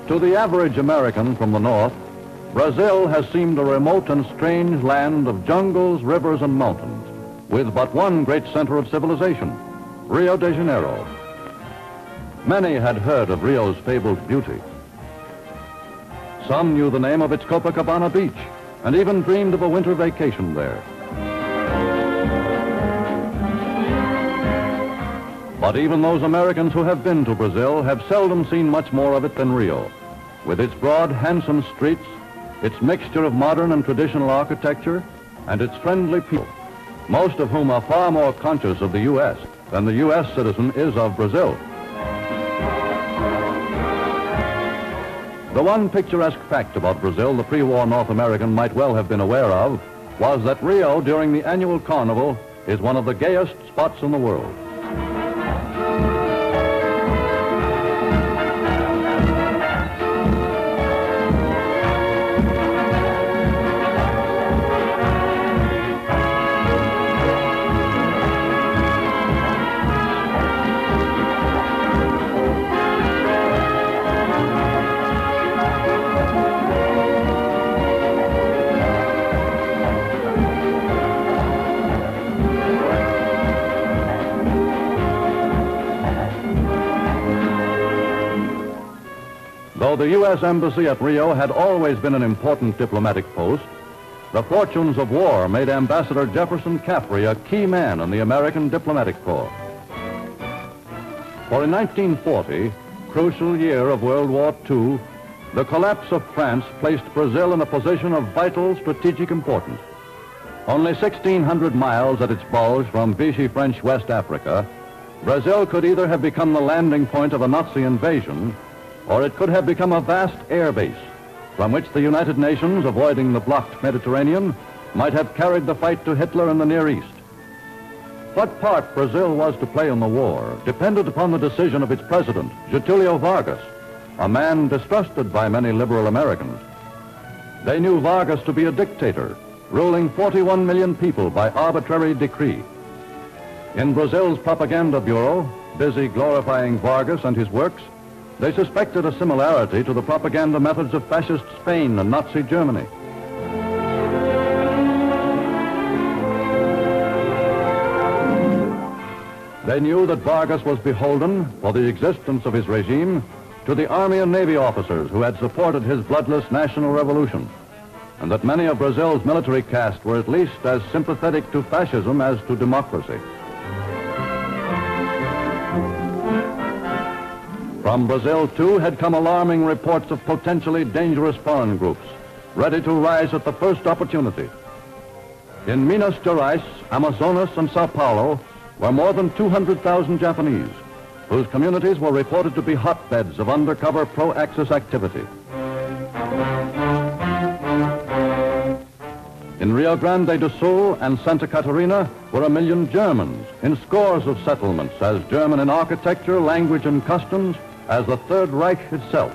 To the average American from the north, Brazil has seemed a remote and strange land of jungles, rivers, and mountains, with but one great center of civilization, Rio de Janeiro. Many had heard of Rio's fabled beauty. Some knew the name of its Copacabana beach and even dreamed of a winter vacation there. But even those Americans who have been to Brazil have seldom seen much more of it than Rio, with its broad, handsome streets, its mixture of modern and traditional architecture, and its friendly people, most of whom are far more conscious of the U.S. than the U.S. citizen is of Brazil. The one picturesque fact about Brazil the pre-war North American might well have been aware of was that Rio, during the annual carnival, is one of the gayest spots in the world. Though the U.S. Embassy at Rio had always been an important diplomatic post, the fortunes of war made Ambassador Jefferson Caffrey a key man in the American diplomatic corps. For in 1940, crucial year of World War II, the collapse of France placed Brazil in a position of vital strategic importance. Only 1,600 miles at its bulge from Vichy French West Africa, Brazil could either have become the landing point of a Nazi invasion, or it could have become a vast air base from which the United Nations, avoiding the blocked Mediterranean, might have carried the fight to Hitler in the Near East. What part Brazil was to play in the war depended upon the decision of its president, Getulio Vargas, a man distrusted by many liberal Americans. They knew Vargas to be a dictator, ruling 41 million people by arbitrary decree. In Brazil's propaganda bureau, busy glorifying Vargas and his works, they suspected a similarity to the propaganda methods of fascist Spain and Nazi Germany. They knew that Vargas was beholden, for the existence of his regime, to the Army and Navy officers who had supported his bloodless national revolution, and that many of Brazil's military caste were at least as sympathetic to fascism as to democracy. From Brazil, too, had come alarming reports of potentially dangerous foreign groups, ready to rise at the first opportunity. In Minas Gerais, Amazonas, and Sao Paulo were more than 200,000 Japanese, whose communities were reported to be hotbeds of undercover pro-Axis activity. In Rio Grande do Sul and Santa Catarina were 1 million Germans in scores of settlements, as German in architecture, language, and customs as the Third Reich itself.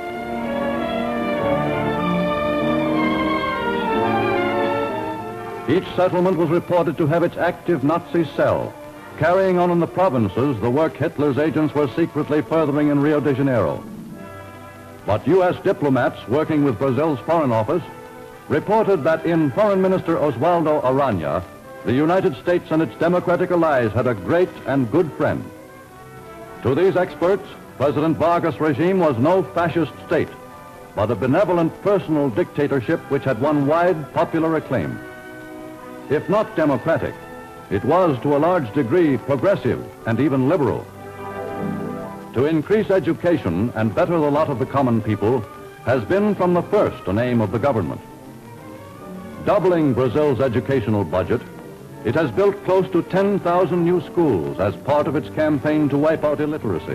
Each settlement was reported to have its active Nazi cell, carrying on in the provinces the work Hitler's agents were secretly furthering in Rio de Janeiro. But U.S. diplomats working with Brazil's Foreign Office reported that in Foreign Minister Oswaldo Aranha, the United States and its democratic allies had a great and good friend. To these experts, President Vargas' regime was no fascist state, but a benevolent personal dictatorship which had won wide popular acclaim. If not democratic, it was to a large degree progressive and even liberal. To increase education and better the lot of the common people has been from the first an aim of the government. Doubling Brazil's educational budget, it has built close to 10,000 new schools as part of its campaign to wipe out illiteracy.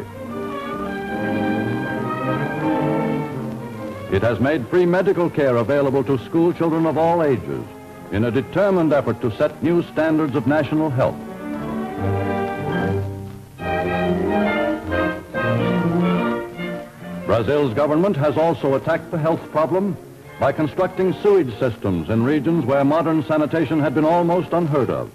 It has made free medical care available to school children of all ages in a determined effort to set new standards of national health. Brazil's government has also attacked the health problem by constructing sewage systems in regions where modern sanitation had been almost unheard of.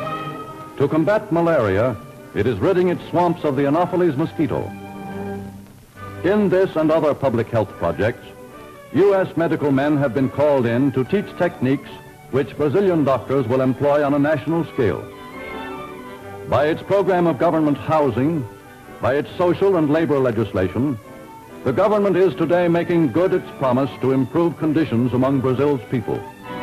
To combat malaria, it is ridding its swamps of the Anopheles mosquito. In this and other public health projects, U.S. medical men have been called in to teach techniques which Brazilian doctors will employ on a national scale. By its program of government housing, by its social and labor legislation, the government is today making good its promise to improve conditions among Brazil's people.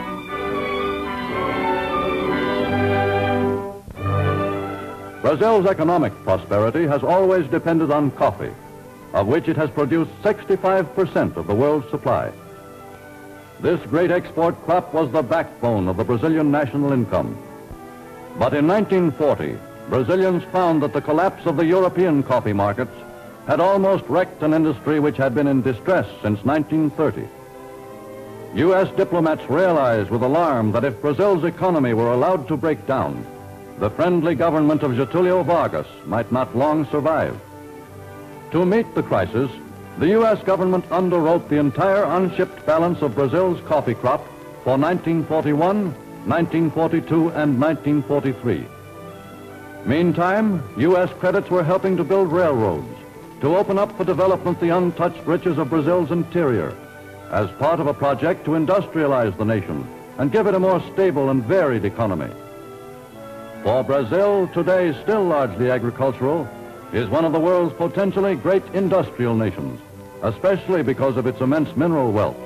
Brazil's economic prosperity has always depended on coffee, of which it has produced 65% of the world's supply. This great export crop was the backbone of the Brazilian national income. But in 1940, Brazilians found that the collapse of the European coffee markets had almost wrecked an industry which had been in distress since 1930. U.S. diplomats realized with alarm that if Brazil's economy were allowed to break down, the friendly government of Getulio Vargas might not long survive. To meet the crisis, the U.S. government underwrote the entire unshipped balance of Brazil's coffee crop for 1941, 1942, and 1943. Meantime, U.S. credits were helping to build railroads, to open up for development the untouched riches of Brazil's interior, as part of a project to industrialize the nation and give it a more stable and varied economy. For Brazil, today still largely agricultural, is one of the world's potentially great industrial nations, especially because of its immense mineral wealth.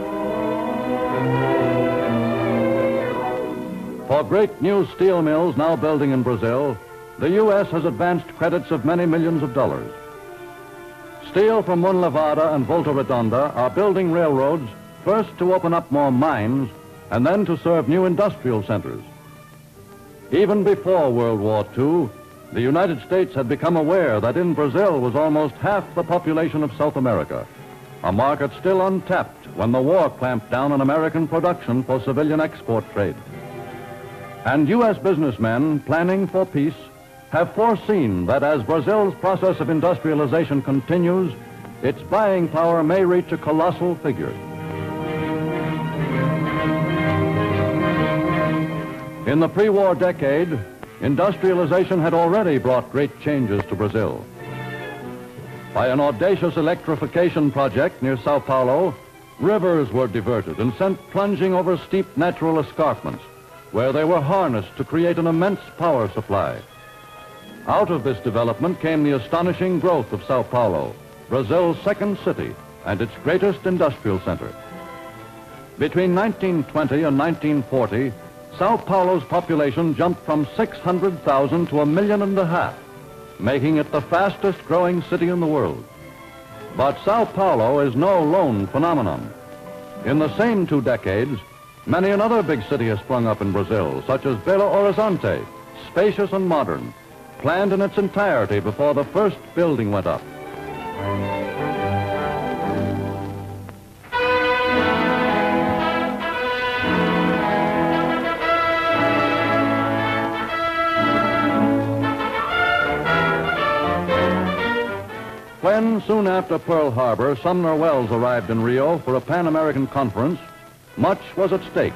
For great new steel mills now building in Brazil, the U.S. has advanced credits of many millions of dollars. Steel from Monlevada and Volta Redonda are building railroads, first to open up more mines and then to serve new industrial centers. Even before World War II, the United States had become aware that in Brazil was almost half the population of South America, a market still untapped when the war clamped down on American production for civilian export trade. And U.S. businessmen planning for peace have foreseen that as Brazil's process of industrialization continues, its buying power may reach a colossal figure. In the pre-war decade, industrialization had already brought great changes to Brazil. By an audacious electrification project near Sao Paulo, rivers were diverted and sent plunging over steep natural escarpments, where they were harnessed to create an immense power supply. Out of this development came the astonishing growth of Sao Paulo, Brazil's second city and its greatest industrial center. Between 1920 and 1940, Sao Paulo's population jumped from 600,000 to 1.5 million, making it the fastest growing city in the world. But Sao Paulo is no lone phenomenon. In the same 2 decades, many another big city has sprung up in Brazil, such as Belo Horizonte, spacious and modern, planned in its entirety before the first building went up. When, soon after Pearl Harbor, Sumner Wells arrived in Rio for a Pan-American conference, much was at stake.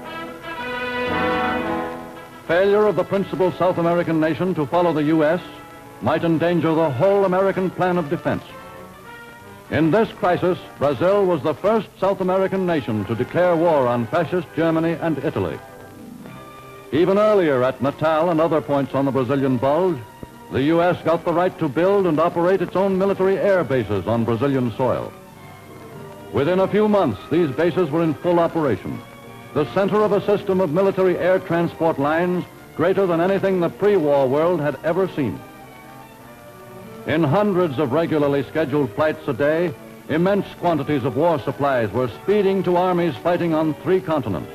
Failure of the principal South American nation to follow the U.S. might endanger the whole American plan of defense. In this crisis, Brazil was the first South American nation to declare war on fascist Germany and Italy. Even earlier at Natal and other points on the Brazilian Bulge, the U.S. got the right to build and operate its own military air bases on Brazilian soil. Within a few months, these bases were in full operation, the center of a system of military air transport lines greater than anything the pre-war world had ever seen. In hundreds of regularly scheduled flights a day, immense quantities of war supplies were speeding to armies fighting on 3 continents.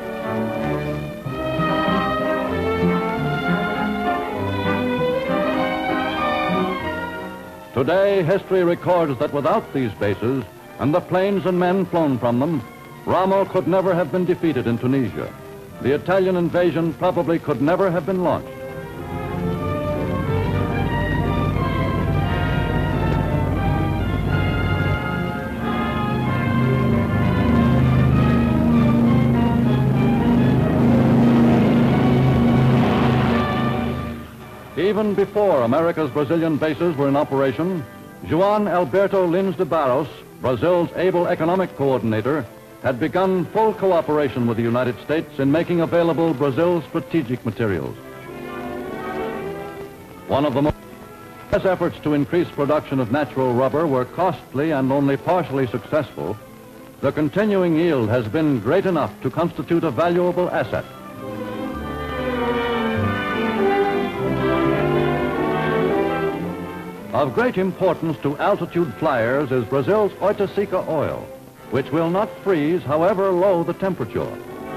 Today, history records that without these bases and the planes and men flown from them, Rommel could never have been defeated in Tunisia. The Italian invasion probably could never have been launched. Even before America's Brazilian bases were in operation, Juan Alberto Lins de Barros, Brazil's able economic coordinator, had begun full cooperation with the United States in making available Brazil's strategic materials. One of the most efforts to increase production of natural rubber were costly and only partially successful. The continuing yield has been great enough to constitute a valuable asset. Of great importance to altitude flyers is Brazil's oiticica oil, which will not freeze however low the temperature.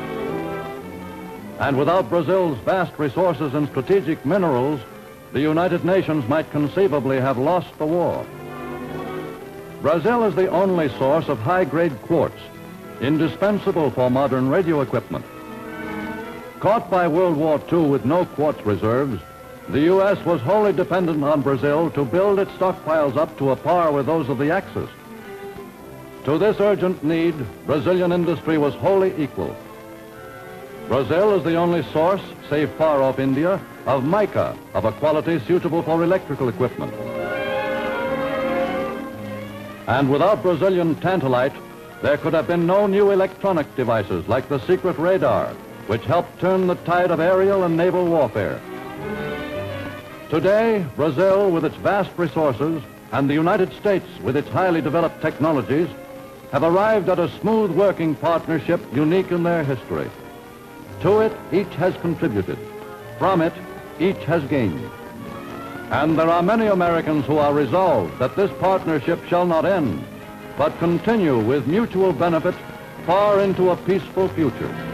And without Brazil's vast resources in strategic minerals, the United Nations might conceivably have lost the war. Brazil is the only source of high-grade quartz, indispensable for modern radio equipment. Caught by World War II with no quartz reserves, the U.S. was wholly dependent on Brazil to build its stockpiles up to a par with those of the Axis. To this urgent need, Brazilian industry was wholly equal. Brazil is the only source, save far off India, of mica of a quality suitable for electrical equipment. And without Brazilian tantalite, there could have been no new electronic devices like the secret radar, which helped turn the tide of aerial and naval warfare. Today, Brazil, with its vast resources, and the United States, with its highly developed technologies, have arrived at a smooth working partnership unique in their history. To it, each has contributed. From it, each has gained. And there are many Americans who are resolved that this partnership shall not end, but continue with mutual benefit far into a peaceful future.